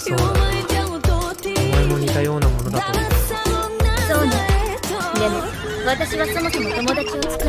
そうだ。お前も似たようなものだと思う。 そうね。でも私はそもそも友達を作